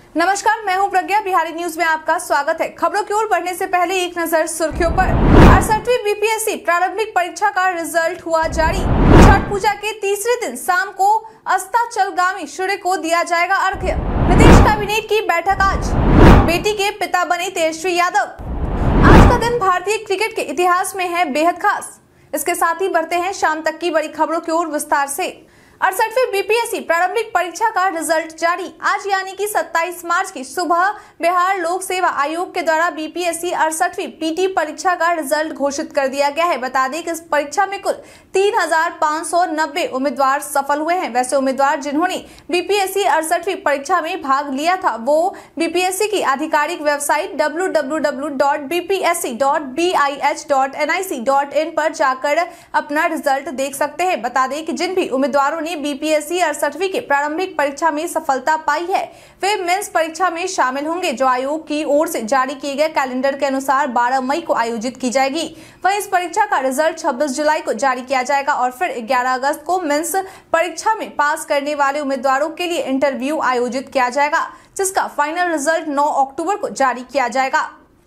नमस्कार, मैं हूं प्रज्ञा। बिहारी न्यूज में आपका स्वागत है। खबरों की ओर बढ़ने से पहले एक नजर सुर्खियों पर। 68वीं बीपीएससी प्रारंभिक परीक्षा का रिजल्ट हुआ जारी। छठ पूजा के तीसरे दिन शाम को अस्ताचलगामी सूर्य को दिया जाएगा अर्घ्य। नीतीश कैबिनेट की बैठक आज। बेटी के पिता बने तेजस्वी यादव। आज का दिन भारतीय क्रिकेट के इतिहास में है बेहद खास। इसके साथ ही बढ़ते हैं शाम तक की बड़ी खबरों की ओर विस्तार से। 68वीं बीपीएससी प्रारंभिक परीक्षा का रिजल्ट जारी। आज यानी कि 27 मार्च की सुबह बिहार लोक सेवा आयोग के द्वारा बीपीएससी 68वीं पीटी परीक्षा का रिजल्ट घोषित कर दिया गया है। बता दें कि इस परीक्षा में कुल 3590 उम्मीदवार सफल हुए हैं। वैसे उम्मीदवार जिन्होंने बीपीएससी 68वीं परीक्षा में भाग लिया था वो बीपीएससी की आधिकारिक वेबसाइट www.bpsc.bih.nic.in पर जाकर अपना रिजल्ट देख सकते हैं। बता दें कि जिन भी उम्मीदवारों बीपीएससी 68वीं के प्रारंभिक परीक्षा में सफलता पाई है वे मेंस परीक्षा में शामिल होंगे, जो आयोग की ओर से जारी किए गए कैलेंडर के अनुसार 12 मई को आयोजित की जाएगी। वहीं इस परीक्षा का रिजल्ट 26 जुलाई को जारी किया जाएगा और फिर 11 अगस्त को मेंस परीक्षा में पास करने वाले उम्मीदवारों के लिए इंटरव्यू आयोजित किया जाएगा, जिसका फाइनल रिजल्ट 9 अक्टूबर को जारी किया जाएगा।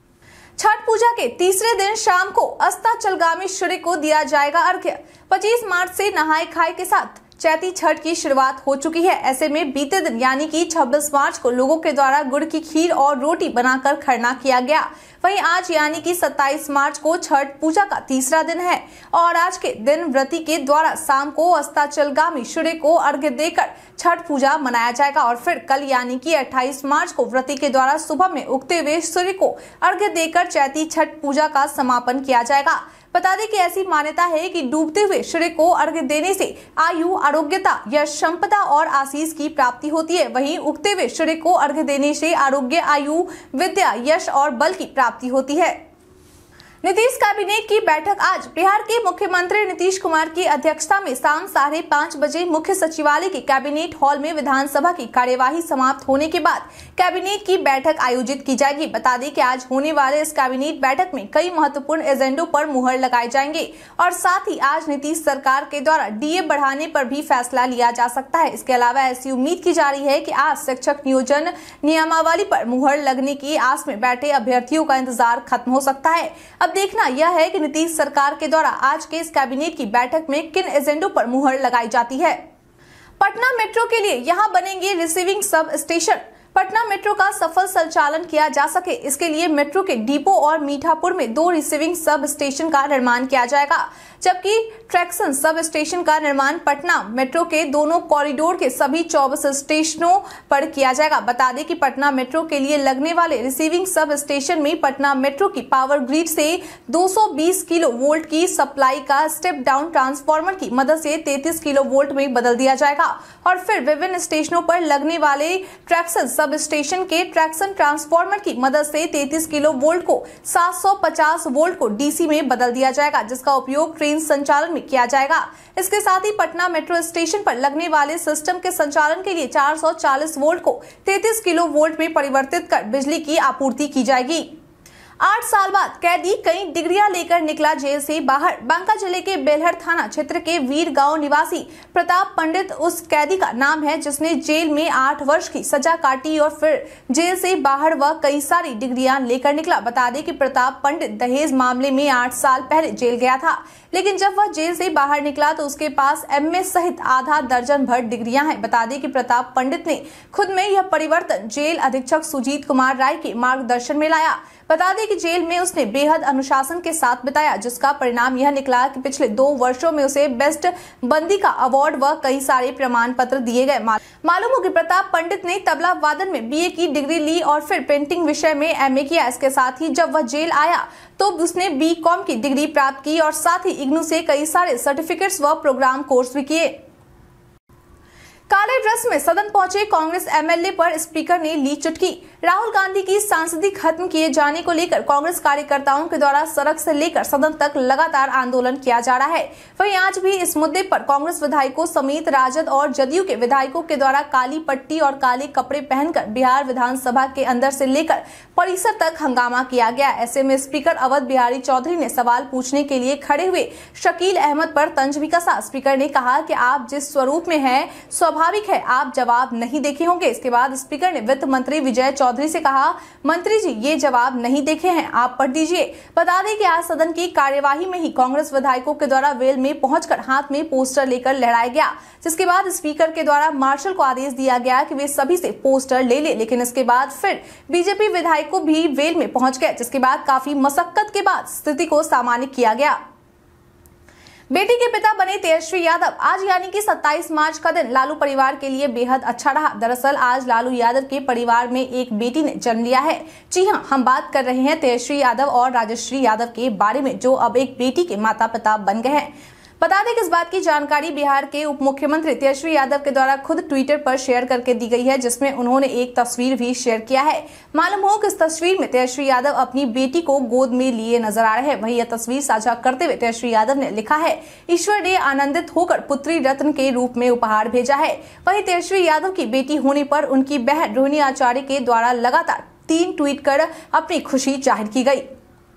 छठ पूजा के तीसरे दिन शाम को अस्ताचलगामी सूर्य को दिया जाएगा अर्घ्य। 25 मार्च से नहाय खाए के साथ चैती छठ की शुरुआत हो चुकी है। ऐसे में बीते दिन यानी कि 26 मार्च को लोगों के द्वारा गुड़ की खीर और रोटी बनाकर खरना किया गया। वहीं आज यानी कि 27 मार्च को छठ पूजा का तीसरा दिन है और आज के दिन व्रती के द्वारा शाम को अस्ताचलगामी सूर्य को अर्घ्य देकर छठ पूजा मनाया जाएगा और फिर कल यानी कि 28 मार्च को व्रती के द्वारा सुबह में उगते हुए सूर्य को अर्घ्य देकर चैती छठ पूजा का समापन किया जाएगा। बता दें कि ऐसी मान्यता है कि डूबते हुए सूर्य को अर्घ्य देने से आयु, आरोग्यता, यश, संपदा और आशीष की प्राप्ति होती है। वहीं उगते हुए सूर्य को अर्घ्य देने से आरोग्य, आयु, विद्या, यश और बल की प्राप्ति होती है। नीतीश कैबिनेट की बैठक आज। बिहार के मुख्यमंत्री नीतीश कुमार की अध्यक्षता में शाम 5:30 बजे मुख्य सचिवालय के कैबिनेट हॉल में विधानसभा की कार्यवाही समाप्त होने के बाद कैबिनेट की बैठक आयोजित की जाएगी। बता दें कि आज होने वाले इस कैबिनेट बैठक में कई महत्वपूर्ण एजेंडों पर मुहर लगाए जाएंगे और साथ ही आज नीतीश सरकार के द्वारा डीए बढ़ाने पर भी फैसला लिया जा सकता है। इसके अलावा ऐसी उम्मीद की जा रही है कि आज शिक्षक नियोजन नियमावली पर मुहर लगने की आस में बैठे अभ्यर्थियों का इंतजार खत्म हो सकता है। अब देखना यह है कि नीतीश सरकार के द्वारा आज के इस कैबिनेट की बैठक में किन एजेंडों पर मुहर लगाई जाती है। पटना मेट्रो के लिए यहां बनेंगे receiving sub station. Patna metro का सफल संचालन किया जा सके इसके लिए मेट्रो के डिपो और मीठापुर में 2 रिसीविंग सब स्टेशन का निर्माण किया जाएगा, जबकि ट्रैक्शन सब स्टेशन का निर्माण पटना मेट्रो के दोनों कॉरिडोर के सभी 24 स्टेशनों पर किया जाएगा। बता दें कि पटना मेट्रो के लिए लगने वाले रिसीविंग सब स्टेशन में पटना मेट्रो की पावर ग्रिड से 220 किलो वोल्ट की सप्लाई का स्टेप डाउन ट्रांसफार्मर की मदद से 33 किलो वोल्ट में बदल दिया जाएगा और फिर विभिन्न स्टेशनों पर लगने वाले ट्रैक्शन सब स्टेशन के ट्रैक्शन ट्रांसफार्मर की मदद से 33 किलो वोल्ट को 750 वोल्ट को डीसी में बदल दिया जाएगा, जिसका उपयोग ट्रेन संचालन में किया जाएगा। इसके साथ ही पटना मेट्रो स्टेशन पर लगने वाले सिस्टम के संचालन के लिए 440 वोल्ट को 33 किलो वोल्ट में परिवर्तित कर बिजली की आपूर्ति की जाएगी। 8 साल बाद कैदी कई डिग्रियां लेकर निकला जेल से बाहर। बांका जिले के बेलहर थाना क्षेत्र के वीर गांव निवासी प्रताप पंडित उस कैदी का नाम है जिसने जेल में 8 वर्ष की सजा काटी और फिर जेल से बाहर वह कई सारी डिग्रियां लेकर निकला। बता दें कि प्रताप पंडित दहेज मामले में 8 साल पहले जेल गया था, लेकिन जब वह जेल से बाहर निकला तो उसके पास एमए सहित आधा दर्जन भर डिग्रियां हैं। बता दें कि प्रताप पंडित ने खुद में यह परिवर्तन जेल अधीक्षक सुजीत कुमार राय के मार्गदर्शन में लाया। बता दें कि जेल में उसने बेहद अनुशासन के साथ बिताया, जिसका परिणाम यह निकला कि पिछले 2 वर्षों में उसे बेस्ट बंदी का अवार्ड व कई सारे प्रमाण पत्र दिए गए। मालूम हो कि प्रताप पंडित ने तबला वादन में बीए की डिग्री ली और फिर पेंटिंग विषय में एमए किया। इसके साथ ही जब वह जेल आया तो उसने बीकॉम की डिग्री प्राप्त की और साथ ही इग्नू से कई सारे सर्टिफिकेट्स व प्रोग्राम कोर्स भी किए। काले ड्रेस में सदन पहुंचे कांग्रेस एमएलए पर स्पीकर ने ली चुटकी। राहुल गांधी की सांसदी खत्म किए जाने को लेकर कांग्रेस कार्यकर्ताओं के द्वारा सड़क से लेकर सदन तक लगातार आंदोलन किया जा रहा है। वहीं आज भी इस मुद्दे पर कांग्रेस विधायकों समेत राजद और जदयू के विधायकों के द्वारा काली पट्टी और काले कपड़े पहनकर बिहार विधानसभा के अंदर से लेकर परिसर तक हंगामा किया गया। ऐसे में स्पीकर अवध बिहारी चौधरी ने सवाल पूछने के लिए खड़े हुए शकील अहमद पर तंज भी कसा। स्पीकर ने कहा कि आप जिस स्वरूप में हैं स्वाभाविक है आप जवाब नहीं देखे होंगे। इसके बाद स्पीकर ने वित्त मंत्री विजय चौधरी से कहा, मंत्री जी ये जवाब नहीं देखे हैं, आप पढ़ दीजिए। बता दें कि आज सदन की कार्यवाही में ही कांग्रेस विधायकों के द्वारा वेल में पहुंचकर हाथ में पोस्टर लेकर लहराया गया, जिसके बाद स्पीकर के द्वारा मार्शल को आदेश दिया गया कि वे सभी से पोस्टर ले ले। लेकिन इसके बाद फिर बीजेपी विधायकों भी वेल में पहुंच गए, जिसके बाद काफी मशक्कत के बाद स्थिति को सामान्य किया गया। बेटी के पिता बने तेजस्वी यादव। आज यानी कि 27 मार्च का दिन लालू परिवार के लिए बेहद अच्छा रहा। दरअसल आज लालू यादव के परिवार में एक बेटी ने जन्म लिया है। जी हां, हम बात कर रहे हैं तेजस्वी यादव और राजश्री यादव के बारे में, जो अब एक बेटी के माता पिता बन गए हैं। बता दें कि इस बात की जानकारी बिहार के उप मुख्यमंत्री तेजस्वी यादव के द्वारा खुद ट्विटर पर शेयर करके दी गई है, जिसमें उन्होंने एक तस्वीर भी शेयर किया है। मालूम हो कि इस तस्वीर में तेजस्वी यादव अपनी बेटी को गोद में लिए नजर आ रहे हैं। वहीं यह तस्वीर साझा करते हुए तेजस्वी यादव ने लिखा है, ईश्वर ने आनंदित होकर पुत्री रत्न के रूप में उपहार भेजा है। वहीं तेजस्वी यादव की बेटी होने पर उनकी बहन रोहिणी आचार्य के द्वारा लगातार 3 ट्वीट कर अपनी खुशी जाहिर की गई।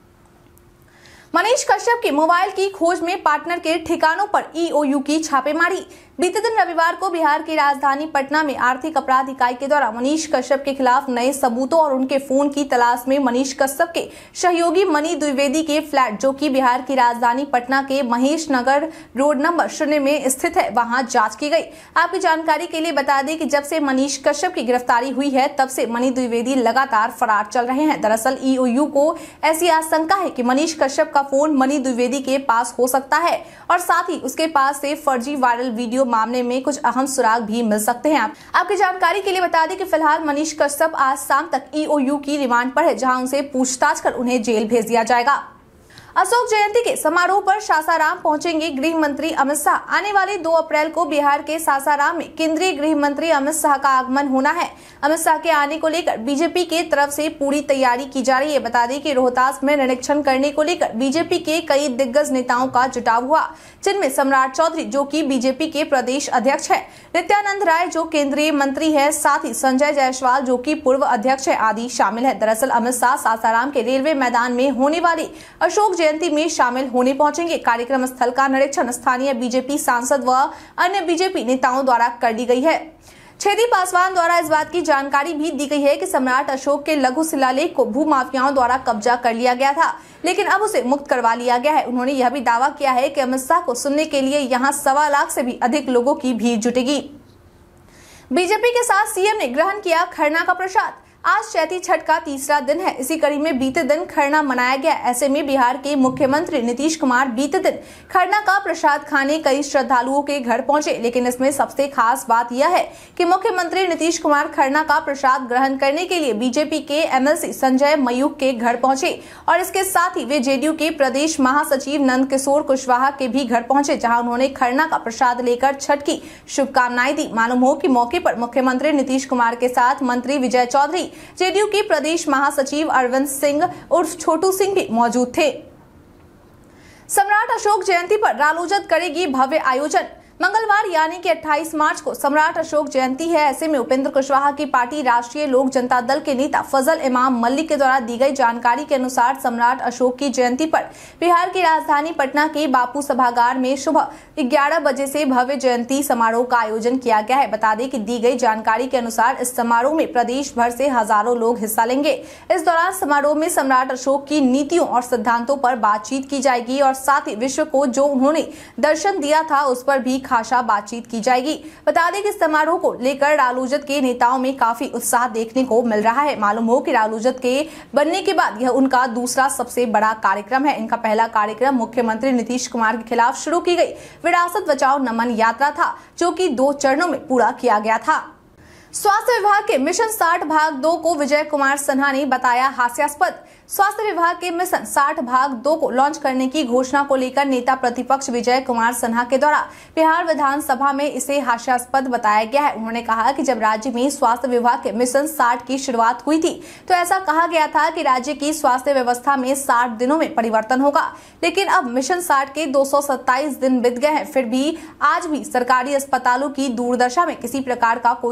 मनीष कश्यप की मोबाइल की खोज में पार्टनर के ठिकानों पर ईओयू की छापेमारी। बीते दिन रविवार को बिहार की राजधानी पटना में आर्थिक अपराध इकाई के द्वारा मनीष कश्यप के खिलाफ नए सबूतों और उनके फोन की तलाश में मनीष कश्यप के सहयोगी मनी द्विवेदी के फ्लैट, जो कि बिहार की राजधानी पटना के महेश नगर रोड नंबर 0 में स्थित है, वहां जांच की गई। आपकी जानकारी के लिए बता दें कि जब से मनीष कश्यप की गिरफ्तारी हुई है, तब से मनी द्विवेदी लगातार फरार चल रहे हैं। दरअसल ईओयू को ऐसी आशंका है कि मनीष कश्यप का फोन मनी द्विवेदी के पास हो सकता है और साथ ही उसके पास से फर्जी वायरल वीडियो मामले में कुछ अहम सुराग भी मिल सकते हैं। आपकी जानकारी के लिए बता दें कि फिलहाल मनीष कश्यप आज शाम तक ईओयू की रिमांड पर है, जहां उनसे पूछताछ कर उन्हें जेल भेज दिया जाएगा। अशोक जयंती के समारोह पर सासाराम पहुंचेंगे गृह मंत्री अमित शाह। आने वाले 2 अप्रैल को बिहार के सासाराम में केंद्रीय गृह मंत्री अमित शाह का आगमन होना है। अमित शाह के आने को लेकर बीजेपी के तरफ से पूरी तैयारी की जा रही है। बता दें कि रोहतास में निरीक्षण करने को लेकर बीजेपी के कई दिग्गज नेताओं का जुटाव हुआ, जिनमें सम्राट चौधरी जो कि बीजेपी के प्रदेश अध्यक्ष है, नित्यानंद राय जो केंद्रीय मंत्री है, साथ ही संजय जायसवाल जो कि पूर्व अध्यक्ष है, आदि शामिल है। दरअसल अमित शाह सासाराम के रेलवे मैदान में होने वाली अशोक जयंती में शामिल होने पहुंचेंगे। कार्यक्रम स्थल का निरीक्षण स्थानीय बीजेपी सांसद व अन्य बीजेपी नेताओं द्वारा कर ली गई है। छेदी पासवान द्वारा इस बात की जानकारी भी दी गई है कि सम्राट अशोक के लघु शिलालेख को भूमाफियाओं द्वारा कब्जा कर लिया गया था, लेकिन अब उसे मुक्त करवा लिया गया है। उन्होंने यह भी दावा किया है कि अमित शाह को सुनने के लिए यहां 1.25 लाख से भी अधिक लोगों की भीड़ जुटेगी। बीजेपी के साथ सीएम ने ग्रहण किया खरना का प्रसाद। आज चैती छठ का तीसरा दिन है। इसी कड़ी में बीते दिन खरना मनाया गया। ऐसे में बिहार के मुख्यमंत्री नीतीश कुमार बीते दिन खरना का प्रसाद खाने कई श्रद्धालुओं के घर पहुंचे, लेकिन इसमें सबसे खास बात यह है कि मुख्यमंत्री नीतीश कुमार खरना का प्रसाद ग्रहण करने के लिए बीजेपी के एमएलसी संजय मयूख के घर पहुंचे और इसके साथ ही वे जेडीयू के प्रदेश महासचिव नंद किशोर कुशवाहा के भी घर पहुंचे, जहां उन्होंने खरना का प्रसाद लेकर छठ की शुभकामनाएं दी। मालूम हो कि मौके पर मुख्यमंत्री नीतीश कुमार के साथ मंत्री विजय चौधरी, जेडीयू के प्रदेश महासचिव अरविंद सिंह उर्फ छोटू सिंह भी मौजूद थे। सम्राट अशोक जयंती पर रालोजद करेगी भव्य आयोजन। मंगलवार यानी कि 28 मार्च को सम्राट अशोक जयंती है। ऐसे में उपेंद्र कुशवाहा की पार्टी राष्ट्रीय लोक जनता दल के नेता फजल इमाम मलिक के द्वारा दी गई जानकारी के अनुसार सम्राट अशोक की जयंती पर बिहार की राजधानी पटना के बापू सभागार में सुबह 11 बजे से भव्य जयंती समारोह का आयोजन किया गया है। बता दें कि दी गई जानकारी के अनुसार इस समारोह में प्रदेश भर से हजारों लोग हिस्सा लेंगे। इस दौरान समारोह में सम्राट अशोक की नीतियों और सिद्धांतों पर बातचीत की जाएगी और साथ ही विश्व को जो उन्होंने दर्शन दिया था उस पर भी खासा बातचीत की जाएगी। बता दें कि समारोह को लेकर रालोजद के नेताओं में काफी उत्साह देखने को मिल रहा है। मालूम हो कि रालोजद के बनने के बाद यह उनका दूसरा सबसे बड़ा कार्यक्रम है। इनका पहला कार्यक्रम मुख्यमंत्री नीतीश कुमार के खिलाफ शुरू की गई विरासत बचाओ नमन यात्रा था, जो कि 2 चरणों में पूरा किया गया था। स्वास्थ्य विभाग के मिशन 60 भाग 2 को विजय कुमार सिन्हा ने बताया हास्यास्पद। स्वास्थ्य विभाग के मिशन 60 भाग 2 को लॉन्च करने की घोषणा को लेकर नेता प्रतिपक्ष विजय कुमार सिन्हा के द्वारा बिहार विधानसभा में इसे हास्यास्पद बताया गया है। उन्होंने कहा कि जब राज्य में स्वास्थ्य विभाग के मिशन 60 की शुरुआत हुई थी तो ऐसा कहा गया था कि राज्य की स्वास्थ्य व्यवस्था में 60 दिनों में परिवर्तन होगा, लेकिन अब मिशन 60 के 227 दिन बीत गए हैं, फिर भी आज भी सरकारी अस्पतालों की दुर्दशा में किसी प्रकार का कोई सुधार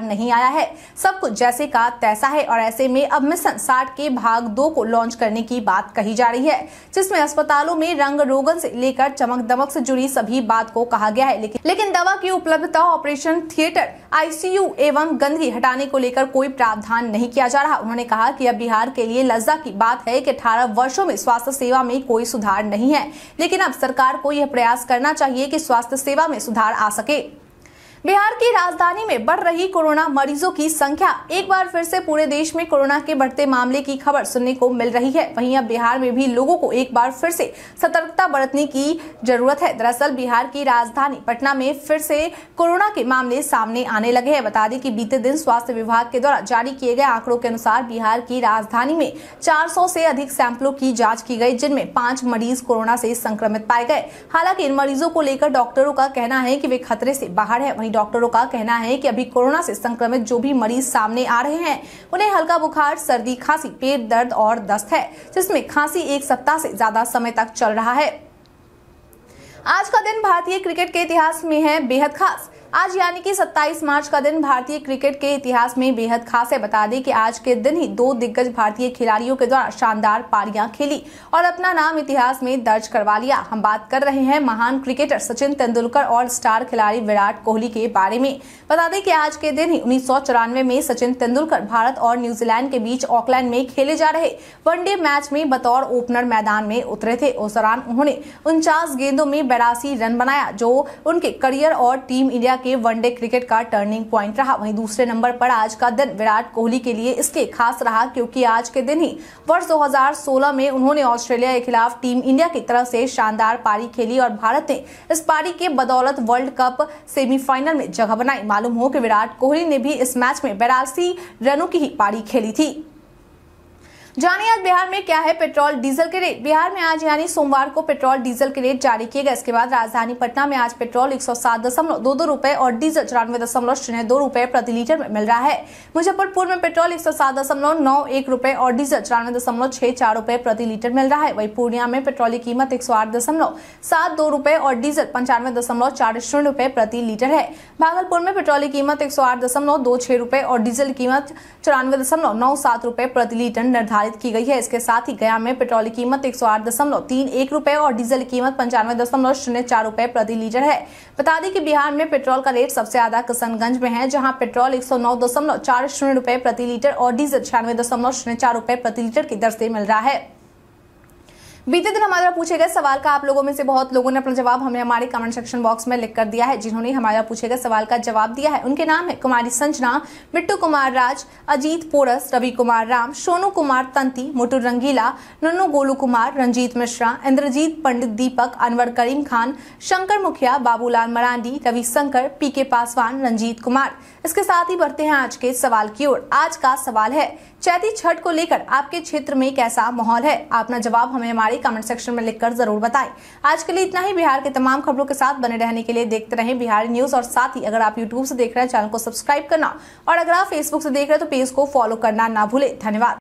सुधार नहीं आया है। सब कुछ जैसे का तैसा है और ऐसे में अब मिशन 60 के भाग 2 को लॉन्च करने की बात कही जा रही है, जिसमें अस्पतालों में रंग रोगन से लेकर चमक दमक से जुड़ी सभी बात को कहा गया है। लेकिन दवा की उपलब्धता, ऑपरेशन थिएटर, आईसीयू एवं गंदगी हटाने को लेकर कोई प्रावधान नहीं किया जा रहा। उन्होंने कहा कि अब बिहार के लिए लज्जा की बात है कि 18 वर्षों में स्वास्थ्य सेवा में कोई सुधार नहीं है, लेकिन अब सरकार को यह प्रयास करना चाहिए कि स्वास्थ्य सेवा में सुधार आ सके। बिहार की राजधानी में बढ़ रही कोरोना मरीजों की संख्या, एक बार फिर से पूरे देश में कोरोना के बढ़ते मामले की खबर सुनने को मिल रही है। वहीं अब बिहार में भी लोगों को एक बार फिर से सतर्कता बरतने की जरूरत है। दरअसल बिहार की राजधानी पटना में फिर से कोरोना के मामले सामने आने लगे हैं। बता दें कि बीते दिन स्वास्थ्य विभाग के द्वारा जारी किए गए आंकड़ों के अनुसार बिहार की राजधानी में 400 से अधिक सैंपलों की जाँच की गई, जिनमें 5 मरीज कोरोना से संक्रमित पाए गए। हालांकि इन मरीजों को लेकर डॉक्टरों का कहना है कि वे खतरे से बाहर है। डॉक्टरों का कहना है कि अभी कोरोना से संक्रमित जो भी मरीज सामने आ रहे हैं, उन्हें हल्का बुखार, सर्दी, खांसी, पेट दर्द और दस्त है, जिसमें खांसी 1 सप्ताह से ज्यादा समय तक चल रहा है। आज का दिन भारतीय क्रिकेट के इतिहास में है बेहद खास। आज यानी कि 27 मार्च का दिन भारतीय क्रिकेट के इतिहास में बेहद खास है। बता दें कि आज के दिन ही 2 दिग्गज भारतीय खिलाड़ियों के द्वारा शानदार पारियां खेली और अपना नाम इतिहास में दर्ज करवा लिया। हम बात कर रहे हैं महान क्रिकेटर सचिन तेंदुलकर और स्टार खिलाड़ी विराट कोहली के बारे में। बता दें कि आज के दिन ही 1994 में सचिन तेंदुलकर भारत और न्यूजीलैंड के बीच ऑकलैंड में खेले जा रहे वनडे मैच में बतौर ओपनर मैदान में उतरे थे। उस दौरान उन्होंने 49 गेंदों में 82 रन बनाया, जो उनके करियर और टीम इंडिया के वनडे क्रिकेट का टर्निंग पॉइंट रहा। वहीं दूसरे नंबर पर आज का दिन विराट कोहली के लिए इसलिए खास रहा क्योंकि आज के दिन ही वर्ष 2016 में उन्होंने ऑस्ट्रेलिया के खिलाफ टीम इंडिया की तरफ से शानदार पारी खेली और भारत ने इस पारी के बदौलत वर्ल्ड कप सेमीफाइनल में जगह बनाई। मालूम हो कि विराट कोहली ने भी इस मैच में 82 रनों की ही पारी खेली थी। जानिए आज बिहार में क्या है पेट्रोल डीजल के रेट। बिहार में आज यानी सोमवार को पेट्रोल डीजल के रेट जारी किए गए। इसके बाद राजधानी पटना में आज पेट्रोल 107.22 रुपए और डीजल 94.02 रुपए प्रति लीटर में मिल रहा है। मुजफ्फरपुर में पेट्रोल 107.91 रुपए और डीजल 94.64 रुपए प्रति लीटर मिल रहा है। वहीं पूर्णिया में पेट्रोल की कीमत 108.72 रुपए और डीजल 95.40 रुपए प्रति लीटर है। भागलपुर में पेट्रोल की कीमत 108.26 रुपए और डीजल की कीमत 94.97 रुपए प्रति लीटर निर्धारित की गई है। इसके साथ ही गया में पेट्रोल की कीमत 108.31 रुपए और डीजल की कीमत 95.04 रुपए प्रति लीटर है। बता दें कि बिहार में पेट्रोल का रेट सबसे ज्यादा किशनगंज में है, जहां पेट्रोल 109.40 रुपए प्रति लीटर और डीजल 96.04 रुपए प्रति लीटर की दर से मिल रहा है। बीते दिन हमारे पूछे गए सवाल का आप लोगों में से बहुत लोगों ने अपना जवाब हमें हमारे कमेंट सेक्शन बॉक्स में लिख कर दिया है। जिन्होंने हमारा पूछे गए सवाल का जवाब दिया है उनके नाम है कुमारी संजना, बिट्टू कुमार राज, अजीत पोरस, रवि कुमार राम, सोनू कुमार तंती, मोटू रंगीला, नन्नू गोलू कुमार, रंजीत मिश्रा, इंद्रजीत पंडित, दीपक, अनवर करीम खान, शंकर मुखिया, बाबूलाल मरांडी, रविशंकर, पीके पासवान, रंजीत कुमार। इसके साथ ही बढ़ते हैं आज के सवाल की ओर। आज का सवाल है चैती छठ को लेकर आपके क्षेत्र में कैसा माहौल है। आप अपना जवाब हमें हमारे कमेंट सेक्शन में लिखकर जरूर बताएं। आज के लिए इतना ही। बिहार के तमाम खबरों के साथ बने रहने के लिए देखते रहें बिहारी न्यूज और साथ ही अगर आप यूट्यूब से देख रहे हैं चैनल को सब्सक्राइब करना और अगर आप फेसबुक से देख रहे हैं तो पेज को फॉलो करना ना भूलें। धन्यवाद।